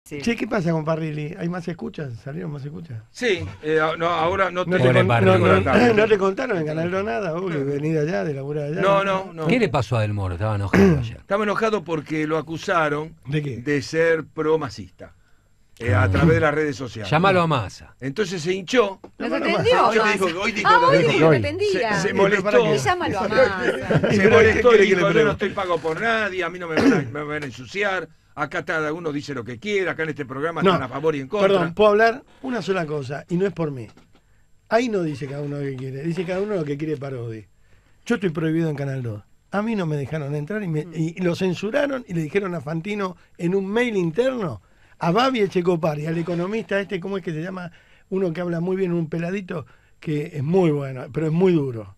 Sí. Che, ¿qué pasa con Parrilli? ¿Hay más escuchas? ¿Salieron más escuchas? Sí, no, ahora no ¿No te te, contaron. no te contaron en Canal 2 nada? Vos que venís de allá, de laburar allá. No. ¿Qué le pasó a Del Moro? Estaba enojado ayer. Estaba enojado porque lo acusaron ¿De qué? de ser pro-masista a través de las redes sociales. Llámalo a Massa. Entonces se hinchó. Nos No, atendió. Yo Massa. dijo, hoy dijo Ah, hoy que dijo que atendía. se ¿para molestó. qué? Y llámalo a Massa. Se Pero, molestó ¿qué y quiere que dijo, le yo no pregunte? estoy pago por nadie, a mí no me van a ensuciar. Acá cada uno dice lo que quiera, acá en este programa No, están a favor y en contra. Perdón, puedo hablar una sola cosa, y no es por mí. Ahí no dice cada uno lo que quiere, dice cada uno lo que quiere Parodi. Yo estoy prohibido en Canal 2. A mí no me dejaron entrar y lo censuraron y le dijeron a Fantino en un mail interno, a Babi Echecopar y al economista este, ¿cómo es que se llama? Uno que habla muy bien, un peladito, que es muy bueno, pero es muy duro.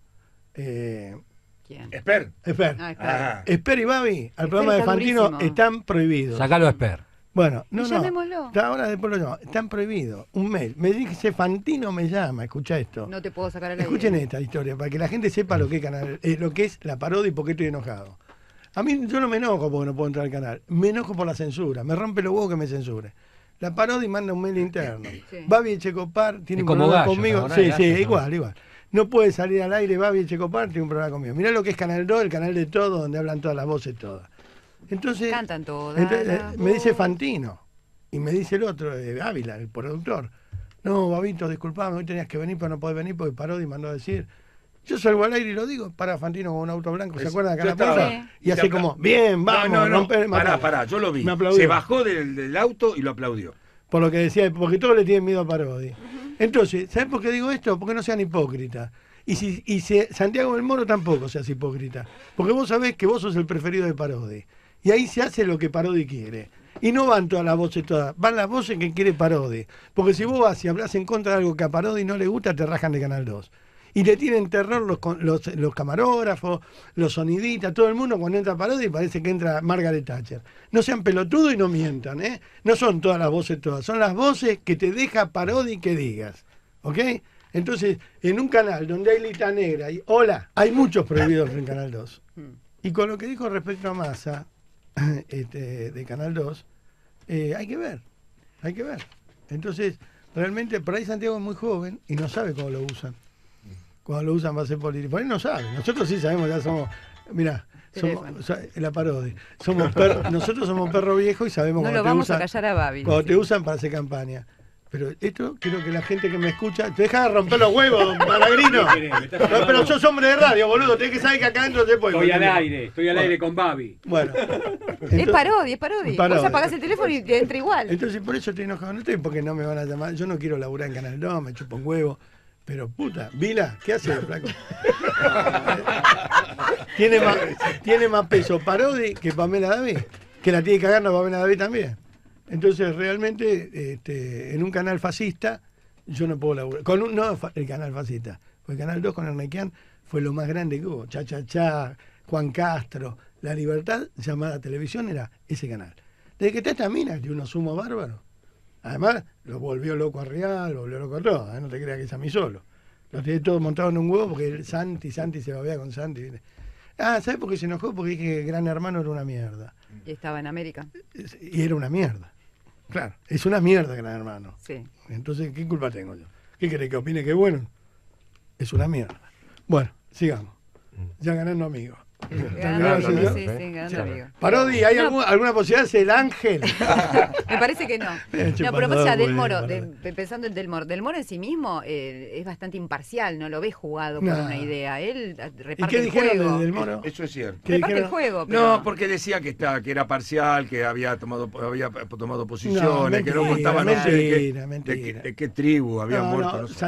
¿Quién? Esper. Esper. Ah, claro. Ah. Esper y Babi, al Esper programa de está Fantino, durísimo. están prohibidos. Sacalo a Esper. Bueno, Y no. llamémoslo. Ahora después lo llamo. Están prohibidos. Un mail. Me dice Fantino me llama, escucha esto. No te puedo sacar al aire. Escuchen esta historia, para que la gente sepa lo que es lo que es la parodia y por qué estoy enojado. A mí yo no me enojo porque no puedo entrar al canal. Me enojo por la censura. Me rompe los huevos que me censure. La parodia manda un mail interno. Sí. Babi Echecopar tiene Es un como programa Gallo, conmigo. ¿te acordás Sí, de sí, Gallo? igual. No puede salir al aire Babi Echecopar tiene un programa conmigo. Mirá lo que es Canal 2, el canal de todo, donde hablan todas las voces todas. Entonces, Cantan todas. me dice Fantino. Y me dice el otro, Ávila, el productor. No, Babito, disculpame, hoy tenías que venir, pero no podés venir porque Parodi mandó a decir. Yo salgo al aire y lo digo, para Fantino con un auto blanco, ¿se acuerdan de Yo acá en la estaba. plaza? Y hace como, bien, vamos, No, romper, matar. pará, yo lo vi. Me aplaudió. Se bajó del auto y lo aplaudió. Por lo que decía, porque todos le tienen miedo a Parodi. Entonces, ¿sabes por qué digo esto? Porque no sean hipócritas. Santiago del Moro tampoco seas hipócrita. Porque vos sabés que vos sos el preferido de Parodi. Y ahí se hace lo que Parodi quiere. Y no van todas las voces todas, van las voces que quiere Parodi. Porque si vos vas y hablas en contra de algo que a Parodi no le gusta, te rajan de Canal 2. Y le tienen terror los camarógrafos, los sonidistas, todo el mundo cuando entra Parodi parece que entra Margaret Thatcher. No sean pelotudos y no mientan, ¿eh? No son todas las voces todas, son las voces que te deja Parodi que digas. ¿Ok? Entonces, en un canal donde hay lista negra y hola, hay muchos prohibidos en Canal 2. Y con lo que dijo respecto a Massa, de Canal 2, hay que ver. Entonces, realmente, por ahí Santiago es muy joven y no sabe cómo lo usan. Cuando lo usan va a ser político. Por ahí no sabe. Nosotros sí sabemos, ya somos, mirá, la parodia. Nosotros somos perro viejo y sabemos No cuando lo te vamos usan, a callar a Babi. cuando dice. te usan para hacer campaña. Pero esto quiero que la gente que me escucha, te deja de romper los huevos, Malagrino. No, pero sos hombre de radio, boludo, tenés que saber que acá adentro te puede. Estoy al aire con Babi. Bueno. Es parodia. Vos apagás el teléfono y te entra igual. Entonces por eso estoy enojado, no estoy porque no me van a llamar, yo no quiero laburar en Canal 2, me chupo un huevo, pero puta, Vila, ¿qué hace el flaco? tiene más peso Parodi que Pamela David, que la tiene cagando Pamela David también. Entonces realmente en un canal fascista yo no puedo laburar, no el canal fascista, porque el Canal 2 con Arnequian fue lo más grande que hubo, Cha, Juan Castro, La Libertad llamada televisión era ese canal. Desde que está esta mina, tiene unos humos bárbaros. Además, lo volvió loco a Real, lo volvió loco a todo, no te creas que es a mí solo. Lo tiene todo montado en un huevo porque Santi se babea con Santi. ¿Viste? ¿Sabes por qué se enojó? Porque dije que Gran Hermano era una mierda. Y estaba en América. Y era una mierda. Claro, es una mierda Gran Hermano. Sí. Entonces, ¿qué culpa tengo yo? ¿Qué querés que opine que es bueno? Es una mierda. Bueno, sigamos. Ya ganando amigos. Ganando, sí, ganando amigo. Parodi, ¿hay alguna posibilidad de ser el ángel? Me parece que no. No, pero pasa Del Moro, pensando en Del Moro en sí mismo es bastante imparcial, no lo ves jugado por una idea. Él reparte ¿Y qué el dijeron juego. Del Moro? Eso es cierto. Reparte el juego. Pero... No, porque decía que era parcial, que había tomado posiciones, que no contaba de qué tribu había muerto. No sé.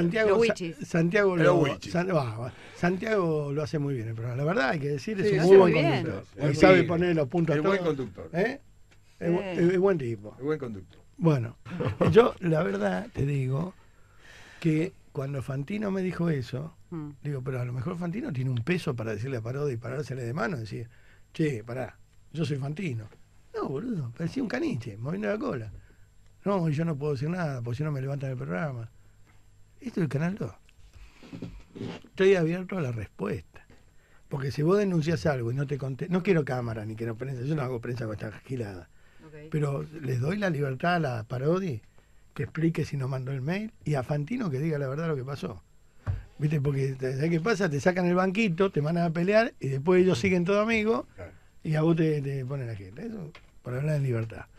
Santiago lo hace muy bien el programa. La verdad hay que decir, es Sí, un lo muy hace buen muy bien. conductor. Y sabe poner los puntos a Es todos. buen conductor. Es buen tipo. Es buen conductor. Bueno, yo la verdad te digo que cuando Fantino me dijo eso, digo, pero a lo mejor Fantino tiene un peso para decirle a Parodi y parársele de mano y decir, che, pará, yo soy Fantino. No, boludo, parecía un caniche, moviendo la cola. No, yo no puedo decir nada, porque si no me levantan el programa. Esto es el Canal 2. Estoy abierto a la respuesta. Porque si vos denuncias algo y no te conté, no quiero cámara ni quiero prensa, yo no hago prensa con esta gilada. Pero les doy la libertad a la Parodi que explique si nos mandó el mail y a Fantino que diga la verdad lo que pasó. ¿Viste? Porque ¿sabes qué pasa? Te sacan el banquito, te mandan a pelear y después ellos siguen todo amigos y a vos te ponen la gente. Eso por hablar en libertad.